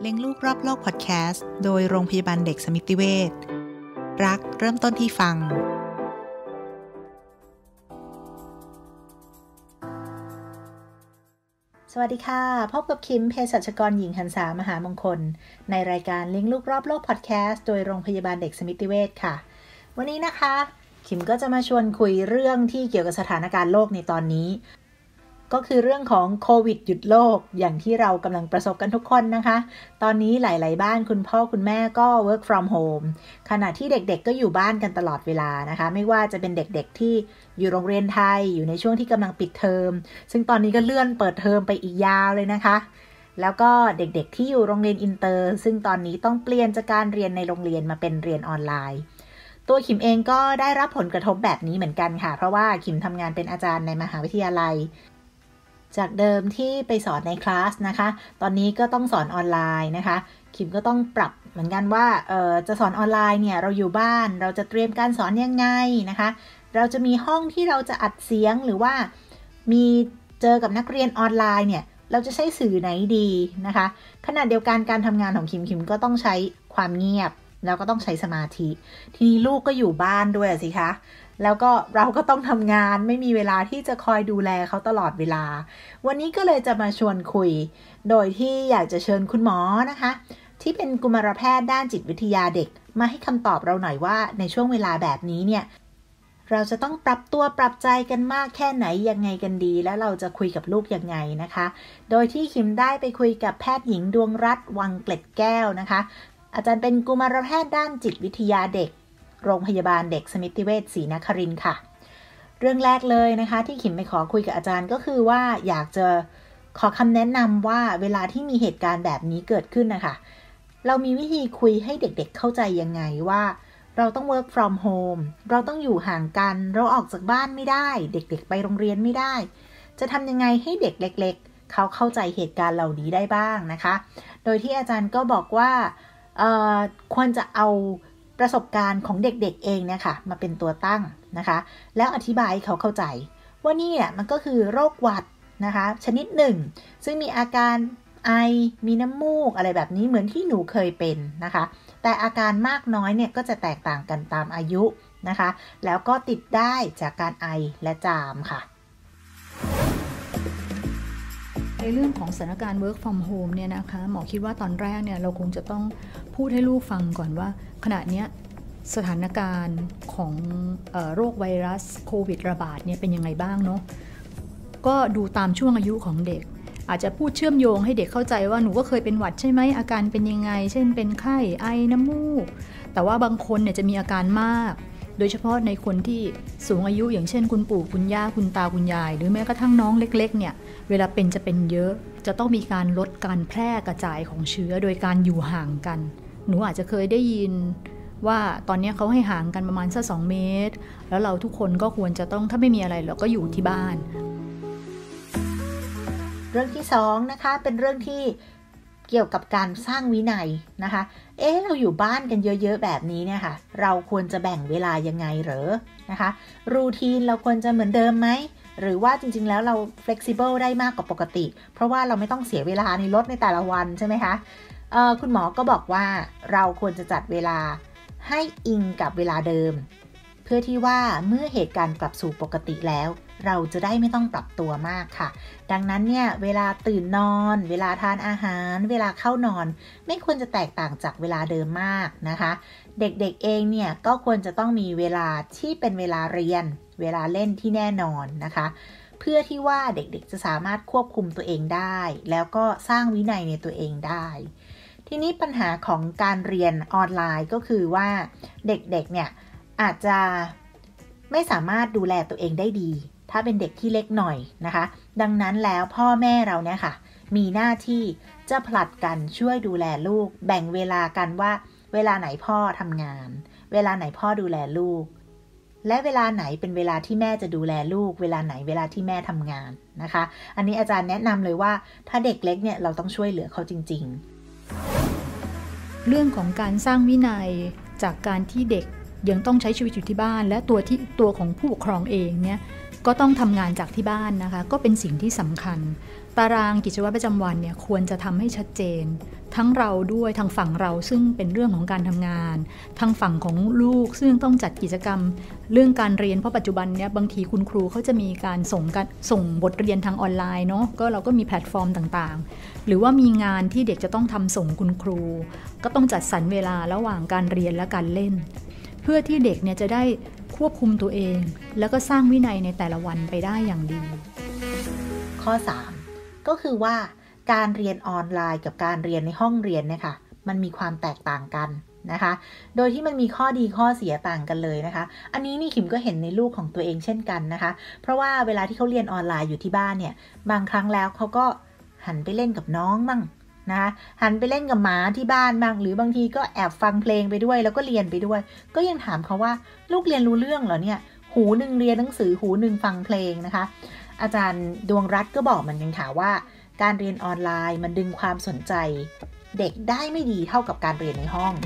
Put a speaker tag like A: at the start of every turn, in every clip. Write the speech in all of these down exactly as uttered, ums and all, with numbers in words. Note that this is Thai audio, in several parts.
A: ลี้ยงลูกรอบโลกพอดแคสต์โดยโรงพยาบาลเด็กสมิติเวชรักเริ่มต้นที่ฟัง
B: สวัสดีค่ะพบกับคิมเภสัชกรหญิงหันษามหามงคลในรายการเลี้ยงลูกรอบโลกพอดแคสต์โดยโรงพยาบาลเด็กสมิติเวชค่ะวันนี้นะคะคิมก็จะมาชวนคุยเรื่องที่เกี่ยวกับสถานการณ์โลกในตอนนี้ก็คือเรื่องของโควิดหยุดโลกอย่างที่เรากำลังประสบกันทุกคนนะคะตอนนี้หลายๆบ้านคุณพ่อคุณแม่ก็ work from home ขณะที่เด็กๆก็อยู่บ้านกันตลอดเวลานะคะไม่ว่าจะเป็นเด็กๆที่อยู่โรงเรียนไทยอยู่ในช่วงที่กำลังปิดเทอมซึ่งตอนนี้ก็เลื่อนเปิดเทอมไปอีกยาวเลยนะคะแล้วก็เด็กๆที่อยู่โรงเรียนอินเตอร์ซึ่งตอนนี้ต้องเปลี่ยนจากการเรียนในโรงเรียนมาเป็นเรียนออนไลน์ตัวขิมเองก็ได้รับผลกระทบแบบนี้เหมือนกันค่ะเพราะว่าขิมทำงานเป็นอาจารย์ในมหาวิทยาลัยจากเดิมที่ไปสอนในคลาสนะคะตอนนี้ก็ต้องสอนออนไลน์นะคะขิมก็ต้องปรับเหมือนกันว่าเอ่อจะสอนออนไลน์เนี่ยเราอยู่บ้านเราจะเตรียมการสอนยังไงนะคะเราจะมีห้องที่เราจะอัดเสียงหรือว่ามีเจอกับนักเรียนออนไลน์เนี่ยเราจะใช้สื่อไหนดีนะคะขณะเดียวกันการทำงานของขิมขิมก็ต้องใช้ความเงียบแล้วก็ต้องใช้สมาธิทีนี้ลูกก็อยู่บ้านด้วยสิคะแล้วก็เราก็ต้องทำงานไม่มีเวลาที่จะคอยดูแลเขาตลอดเวลาวันนี้ก็เลยจะมาชวนคุยโดยที่อยากจะเชิญคุณหมอนะคะที่เป็นกุมารแพทย์ด้านจิตวิทยาเด็กมาให้คำตอบเราหน่อยว่าในช่วงเวลาแบบนี้เนี่ยเราจะต้องปรับตัวปรับใจกันมากแค่ไหนยังไงกันดีแล้วเราจะคุยกับลูกยังไงนะคะโดยที่คิมได้ไปคุยกับแพทย์หญิงดวงรัตน์วังเกล็ดแก้วนะคะอาจารย์เป็นกุมารแพทย์ด้านจิตวิทยาเด็กโรงพยาบาลเด็กสมิติเวชศรีนครินทร์ค่ะเรื่องแรกเลยนะคะที่ขิมไปขอคุยกับอาจารย์ก็คือว่าอยากจะขอคำแนะนำว่าเวลาที่มีเหตุการณ์แบบนี้เกิดขึ้นนะคะเรามีวิธีคุยให้เด็กๆ เเข้าใจยังไงว่าเราต้อง work from home เราต้องอยู่ห่างกันเราออกจากบ้านไม่ได้เด็กๆไปโรงเรียนไม่ได้จะทำยังไงให้เด็กเล็กๆเขาเข้าใจเหตุการณ์เหล่านี้ได้บ้างนะคะโดยที่อาจารย์ก็บอกว่าเอ่อควรจะเอาประสบการณ์ของเด็กๆเองเนี่ยค่ะมาเป็นตัวตั้งนะคะแล้วอธิบายให้เขาเข้าใจว่านี่เนี่ยมันก็คือโรคหวัดนะคะชนิดหนึ่งซึ่งมีอาการไอมีน้ำมูกอะไรแบบนี้เหมือนที่หนูเคยเป็นนะคะแต่อาการมากน้อยเนี่ยก็จะแตกต่างกันตามอายุนะคะแล้วก็ติดได้จากการไอและจามค่ะ
C: ในเรื่องของสถานการณ์ work from home เนี่ยนะคะหมอคิดว่าตอนแรกเนี่ยเราคงจะต้องพูดให้ลูกฟังก่อนว่าขณะนี้สถานการณ์ของเอ่อโรคไวรัสโควิดระบาดเนี่ยเป็นยังไงบ้างเนาะก็ดูตามช่วงอายุของเด็กอาจจะพูดเชื่อมโยงให้เด็กเข้าใจว่าหนูก็เคยเป็นหวัดใช่ไหมอาการเป็นยังไงเช่นเป็นไข้ไอน้ำมูกแต่ว่าบางคนเนี่ยจะมีอาการมากโดยเฉพาะในคนที่สูงอายุอย่างเช่นคุณปู่คุณย่าคุณตาคุณยายหรือแม้กระทั่งน้องเล็กๆเนี่ยเวลาเป็นจะเป็นเยอะจะต้องมีการลดการแพร่กระจายของเชื้อโดยการอยู่ห่างกันหนูอาจจะเคยได้ยินว่าตอนนี้เขาให้ห่างกันประมาณสักสองเมตรแล้วเราทุกคนก็ควรจะต้องถ้าไม่มีอะไรเราก็อยู่ที่บ้าน
B: เรื่องที่สองนะคะเป็นเรื่องที่เกี่ยวกับการสร้างวินัยนะคะเอ๊ะเราอยู่บ้านกันเยอะๆแบบนี้เนี่ยค่ะเราควรจะแบ่งเวลายังไงเหรอนะคะรูทีนเราควรจะเหมือนเดิมไหมหรือว่าจริงๆแล้วเรา flexible ได้มากกว่าปกติเพราะว่าเราไม่ต้องเสียเวลาในรถในแต่ละวันใช่ไหมคะเอ่อคุณหมอก็บอกว่าเราควรจะจัดเวลาให้อิงกับเวลาเดิมเพื่อที่ว่าเมื่อเหตุการณ์กลับสู่ปกติแล้วเราจะได้ไม่ต้องปรับตัวมากค่ะดังนั้นเนี่ยเวลาตื่นนอนเวลาทานอาหารเวลาเข้านอนไม่ควรจะแตกต่างจากเวลาเดิมมากนะคะเด็กๆเองเนี่ยก็ควรจะต้องมีเวลาที่เป็นเวลาเรียนเวลาเล่นที่แน่นอนนะคะเพื่อที่ว่าเด็กๆจะสามารถควบคุมตัวเองได้แล้วก็สร้างวินัยในตัวเองได้ทีนี้ปัญหาของการเรียนออนไลน์ก็คือว่าเด็กๆเนี่ยอาจจะไม่สามารถดูแลตัวเองได้ดีถ้าเป็นเด็กที่เล็กหน่อยนะคะดังนั้นแล้วพ่อแม่เราเนี่ยค่ะมีหน้าที่จะผลัดกันช่วยดูแลลูกแบ่งเวลากันว่าเวลาไหนพ่อทำงานเวลาไหนพ่อดูแลลูกและเวลาไหนเป็นเวลาที่แม่จะดูแลลูกเวลาไหนเวลาที่แม่ทำงานนะคะอันนี้อาจารย์แนะนำเลยว่าถ้าเด็กเล็กเนี่ยเราต้องช่วยเหลือเขาจริง
C: ๆเรื่องของการสร้างวินัยจากการที่เด็กยังต้องใช้ชีวิตอยู่ที่บ้านและตัวที่ตัวของผู้ปกครองเองเนี่ยก็ต้องทำงานจากที่บ้านนะคะก็เป็นสิ่งที่สำคัญตารางกิจวัตรประจำวันเนี่ยควรจะทำให้ชัดเจนทั้งเราด้วยทางฝั่งเราซึ่งเป็นเรื่องของการทำงานทางฝั่งของลูกซึ่งต้องจัดกิจกรรมเรื่องการเรียนเพราะปัจจุบันเนี่ยบางทีคุณครูเขาจะมีการส่งกันส่งบทเรียนทางออนไลน์เนาะก็เราก็มีแพลตฟอร์มต่างๆหรือว่ามีงานที่เด็กจะต้องทำส่งคุณครูก็ต้องจัดสรรเวลาระหว่างการเรียนและการเล่นเพื่อที่เด็กเนี่ยจะได้ควบคุมตัวเองแล้วก็สร้างวินัยในแต่ละวันไปได้อย่างดี
B: ข้อสามก็คือว่าการเรียนออนไลน์กับการเรียนในห้องเรียนเนี่ยค่ะมันมีความแตกต่างกันนะคะโดยที่มันมีข้อดีข้อเสียต่างกันเลยนะคะอันนี้นี่ขิมก็เห็นในลูกของตัวเองเช่นกันนะคะเพราะว่าเวลาที่เขาเรียนออนไลน์อยู่ที่บ้านเนี่ยบางครั้งแล้วเขาก็หันไปเล่นกับน้องมั่งนะคะหันไปเล่นกับหมาที่บ้านมั่งหรือบางทีก็แอบฟังเพลงไปด้วยแล้วก็เรียนไปด้วยก็ยังถามเขาว่าลูกเรียนรู้เรื่องเหรอเนี่ยหูหนึ่งเรียนหนังสือหูหนึ่งฟังเพลงนะคะอาจารย์ดวงรัตน์ก็บอกเหมือนกันค่ะว่าการเรียนออนไลน์มันดึงความสนใจเด็กได้ไม่ดีเท่ากับการเรียนในห้อง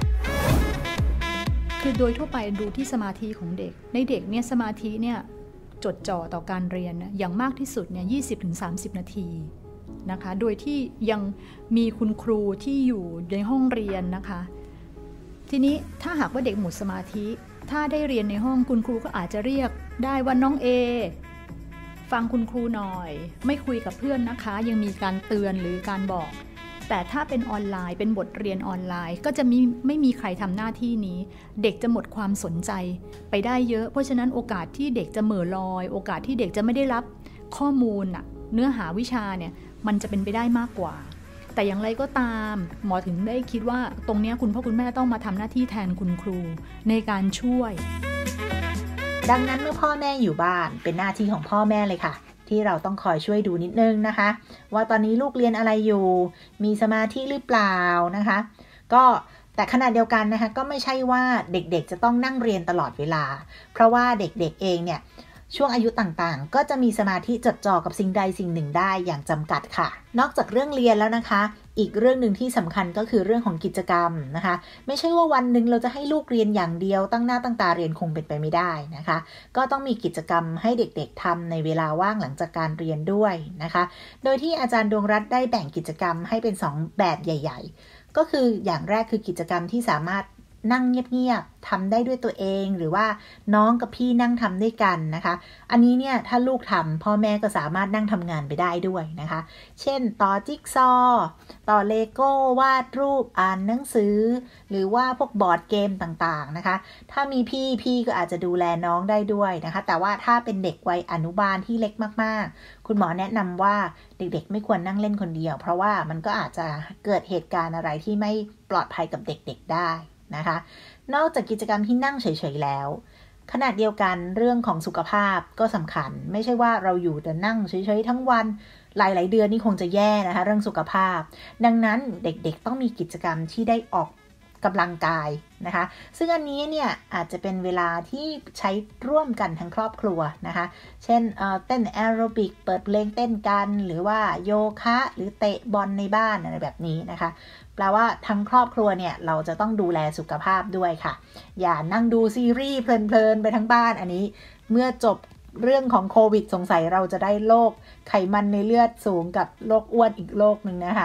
C: คือโดยทั่วไปดูที่สมาธิของเด็กในเด็กเนี่ยสมาธิเนี่ยจดจ่อต่อการเรียนอย่างมากที่สุดเนี่ย ยี่สิบถึงสามสิบ นาทีนะคะโดยที่ยังมีคุณครูที่อยู่ในห้องเรียนนะคะทีนี้ถ้าหากว่าเด็กหมดสมาธิถ้าได้เรียนในห้องคุณครูก็อาจจะเรียกได้ว่าน้องเอฟังคุณครูหน่อยไม่คุยกับเพื่อนนะคะยังมีการเตือนหรือการบอกแต่ถ้าเป็นออนไลน์เป็นบทเรียนออนไลน์ก็จะมีไม่มีใครทำหน้าที่นี้เด็กจะหมดความสนใจไปได้เยอะเพราะฉะนั้นโอกาสที่เด็กจะเหม่อลอยโอกาสที่เด็กจะไม่ได้รับข้อมูลน่ะเนื้อหาวิชาเนี่ยมันจะเป็นไปได้มากกว่าแต่อย่างไรก็ตามหมอถึงได้คิดว่าตรงนี้คุณพ่อคุณแม่ต้องมาทำหน้าที่แทนคุณครูในการช่วย
B: ดังนั้นเมื่อพ่อแม่อยู่บ้านเป็นหน้าที่ของพ่อแม่เลยค่ะที่เราต้องคอยช่วยดูนิดนึงนะคะว่าตอนนี้ลูกเรียนอะไรอยู่มีสมาธิหรือเปล่านะคะก็แต่ขณะเดียวกันนะคะก็ไม่ใช่ว่าเด็กๆจะต้องนั่งเรียนตลอดเวลาเพราะว่าเด็กๆเองเนี่ยช่วงอายุต่างๆก็จะมีสมาธิจดจ่อกับสิ่งใดสิ่งหนึ่งได้อย่างจำกัดค่ะนอกจากเรื่องเรียนแล้วนะคะอีกเรื่องหนึ่งที่สำคัญก็คือเรื่องของกิจกรรมนะคะไม่ใช่ว่าวันหนึ่งเราจะให้ลูกเรียนอย่างเดียวตั้งหน้าตั้งตาเรียนคงเป็นไปไม่ได้นะคะก็ต้องมีกิจกรรมให้เด็กๆทำในเวลาว่างหลังจากการเรียนด้วยนะคะโดยที่อาจารย์ดวงรัตน์ได้แบ่งกิจกรรมให้เป็นสองแบบใหญ่ๆก็คืออย่างแรกคือกิจกรรมที่สามารถนั่งเงียบๆทำได้ด้วยตัวเองหรือว่าน้องกับพี่นั่งทำด้วยกันนะคะอันนี้เนี่ยถ้าลูกทำพ่อแม่ก็สามารถนั่งทำงานไปได้ด้วยนะคะเช่นต่อจิ๊กซอว์ต่อเลโก้วาดรูปอ่านหนังสือหรือว่าพวกบอร์ดเกมต่างๆนะคะถ้ามีพี่พี่ก็อาจจะดูแลน้องได้ด้วยนะคะแต่ว่าถ้าเป็นเด็กวัยอนุบาลที่เล็กมากๆคุณหมอแนะนำว่าเด็กๆไม่ควรนั่งเล่นคนเดียวเพราะว่ามันก็อาจจะเกิดเหตุการณ์อะไรที่ไม่ปลอดภัยกับเด็กๆได้นะคะนอกจากกิจกรรมที่นั่งเฉยๆแล้วขณะเดียวกันเรื่องของสุขภาพก็สำคัญไม่ใช่ว่าเราอยู่แต่นั่งเฉยๆทั้งวันหลายๆเดือนนี่คงจะแย่นะคะเรื่องสุขภาพดังนั้นเด็กๆต้องมีกิจกรรมที่ได้ออกกำลังกายนะคะซึ่งอันนี้เนี่ยอาจจะเป็นเวลาที่ใช้ร่วมกันทั้งครอบครัวนะคะเช่นเอ่อเต้นแอโรบิกเปิดเพลงเต้นกันหรือว่าโยคะหรือเตะบอลในบ้านอะไรแบบนี้นะคะแปลว่าทั้งครอบครัวเนี่ยเราจะต้องดูแลสุขภาพด้วยค่ะอย่านั่งดูซีรีส์เพลินๆไปทั้งบ้านอันนี้เมื่อจบเรื่องของโควิดสงสัยเราจะได้โรคไขมันในเลือดสูงกับโรคอ้วนอีกโรคนึงนะคะ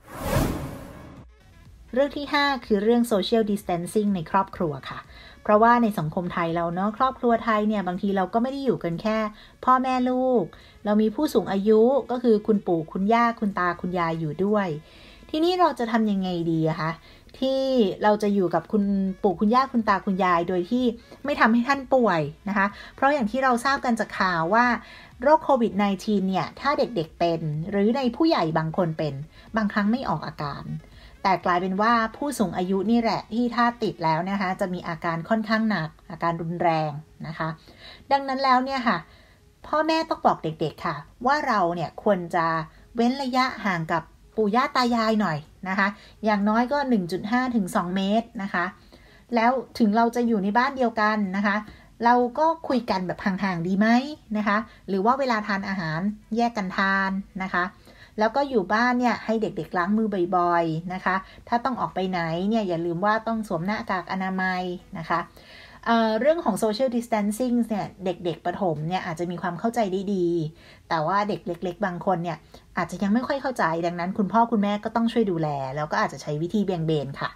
B: เรื่องที่ห้าคือเรื่อง social distancing ในครอบครัวค่ะเพราะว่าในสังคมไทยเราเนาะครอบครัวไทยเนี่ยบางทีเราก็ไม่ได้อยู่กันแค่พ่อแม่ลูกเรามีผู้สูงอายุก็คือคุณปู่คุณย่าคุณตาคุณยายอยู่ด้วยทีนี้เราจะทำยังไงดีอะคะที่เราจะอยู่กับคุณปู่คุณย่าคุณตาคุณยายโดยที่ไม่ทำให้ท่านป่วยนะคะเพราะอย่างที่เราทราบกันจากข่าวว่าโรคโควิด สิบเก้า เนี่ยถ้าเด็กๆเป็นหรือในผู้ใหญ่บางคนเป็นบางครั้งไม่ออกอาการแต่กลายเป็นว่าผู้สูงอายุนี่แหละที่ถ้าติดแล้วนะคะจะมีอาการค่อนข้างหนักอาการรุนแรงนะคะดังนั้นแล้วเนี่ยค่ะพ่อแม่ต้องบอกเด็กๆค่ะว่าเราเนี่ยควรจะเว้นระยะห่างกับปู่ย่าตายายหน่อยนะคะอย่างน้อยก็ หนึ่งจุดห้า ถึง สอง เมตรนะคะแล้วถึงเราจะอยู่ในบ้านเดียวกันนะคะเราก็คุยกันแบบห่างๆดีไหมนะคะหรือว่าเวลาทานอาหารแยกกันทานนะคะแล้วก็อยู่บ้านเนี่ยให้เด็กๆล้างมือบ่อยๆนะคะถ้าต้องออกไปไหนเนี่ยอย่าลืมว่าต้องสวมหน้ากากอนามัยนะคะเอ่อเรื่องของ social distancing เนี่ยเด็กๆประถมเนี่ยอาจจะมีความเข้าใจได้ดีแต่ว่าเด็กเล็กๆบางคนเนี่ยอาจจะยังไม่ค่อยเข้าใจดังนั้นคุณพ่อคุณแม่ก็ต้องช่วยดูแลแล้วก็อาจจะใช้วิธีเบี่ยงเบนค่ะ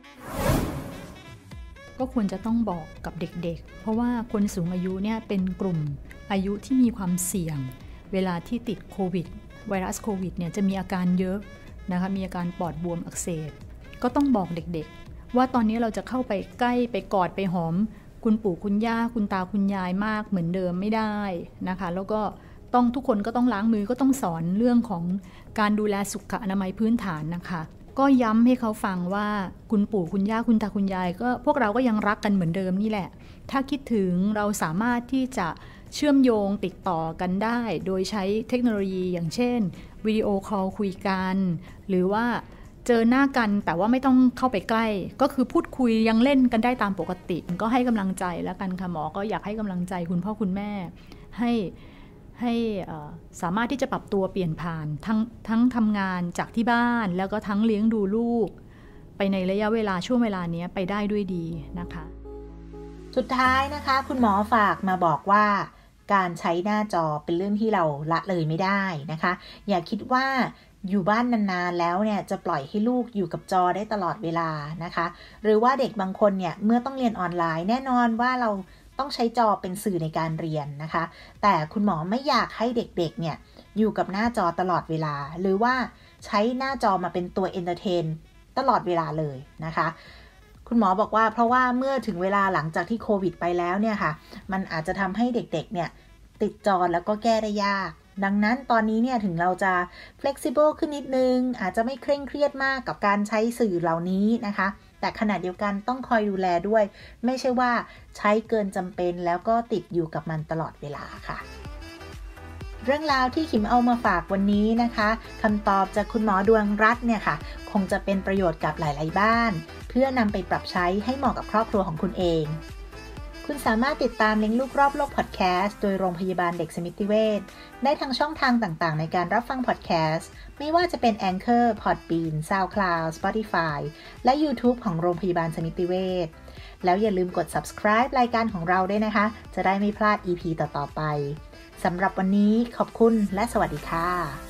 C: ก็ควรจะต้องบอกกับเด็กๆเพราะว่าคนสูงอายุเนี่ยเป็นกลุ่มอายุที่มีความเสี่ยงเวลาที่ติดโควิดไวรัสโควิดเนี่ยจะมีอาการเยอะนะคะมีอาการปอดบวมอักเสบก็ต้องบอกเด็กๆว่าตอนนี้เราจะเข้าไปใกล้ไปกอดไปหอมคุณปู่คุณย่าคุณตาคุณยายมากเหมือนเดิมไม่ได้นะคะแล้วก็ต้องทุกคนก็ต้องล้างมือก็ต้องสอนเรื่องของการดูแลสุขอนามัยพื้นฐานนะคะก็ย้ำให้เขาฟังว่าคุณปู่คุณย่าคุณตาคุณยายก็พวกเราก็ยังรักกันเหมือนเดิมนี่แหละถ้าคิดถึงเราสามารถที่จะเชื่อมโยงติดต่อกันได้โดยใช้เทคโนโลยีอย่างเช่นวิดีโอคอลคุยกันหรือว่าเจอหน้ากันแต่ว่าไม่ต้องเข้าไปใกล้ก็คือพูดคุยยังเล่นกันได้ตามปกติก็ให้กำลังใจแล้วกันค่ะหมอก็อยากให้กำลังใจคุณพ่อคุณแม่ให้ให้สามารถที่จะปรับตัวเปลี่ยนผ่านทั้งทั้งทำงานจากที่บ้านแล้วก็ทั้งเลี้ยงดูลูกไปในระยะเวลาช่วงเวลานี้ไปได้ด้วยดีนะคะ
B: สุดท้ายนะคะคุณหมอฝากมาบอกว่าการใช้หน้าจอเป็นเรื่องที่เราละเลยไม่ได้นะคะอย่าคิดว่าอยู่บ้านนานๆแล้วเนี่ยจะปล่อยให้ลูกอยู่กับจอได้ตลอดเวลานะคะหรือว่าเด็กบางคนเนี่ยเมื่อต้องเรียนออนไลน์แน่นอนว่าเราต้องใช้จอเป็นสื่อในการเรียนนะคะแต่คุณหมอไม่อยากให้เด็กๆเนี่ยอยู่กับหน้าจอตลอดเวลาหรือว่าใช้หน้าจอมาเป็นตัวเอนเตอร์เทนตลอดเวลาเลยนะคะคุณหมอบอกว่าเพราะว่าเมื่อถึงเวลาหลังจากที่โควิดไปแล้วเนี่ยค่ะมันอาจจะทำให้เด็กๆเนี่ยติดจอแล้วก็แก้ได้ยากดังนั้นตอนนี้เนี่ยถึงเราจะ flexible ขึ้นนิดนึงอาจจะไม่เคร่งเครียดมากกับการใช้สื่อเหล่านี้นะคะแต่ขณะเดียวกันต้องคอยดูแลด้วยไม่ใช่ว่าใช้เกินจำเป็นแล้วก็ติดอยู่กับมันตลอดเวลาค่ะเรื่องราวที่ขิมเอามาฝากวันนี้นะคะคำตอบจากคุณหมอดวงรัตน์เนี่ยค่ะคงจะเป็นประโยชน์กับหลายๆบ้านเพื่อนำไปปรับใช้ให้เหมาะกับครอบครัวของคุณเองคุณสามารถติดตามเลี้ยงลูกรอบโลกพอดแคสต์โดยโรงพยาบาลเด็กสมิติเวชได้ทางช่องทางต่างๆในการรับฟังพอดแคสต์ไม่ว่าจะเป็น Anchor, Podbean, SoundCloud, Spotify และ YouTube ของโรงพยาบาลสมิติเวชแล้วอย่าลืมกด Subscribe รายการของเราด้วยนะคะจะได้ไม่พลาด อี พี ต่อๆไปสำหรับวันนี้ขอบคุณและสวัสดีค่ะ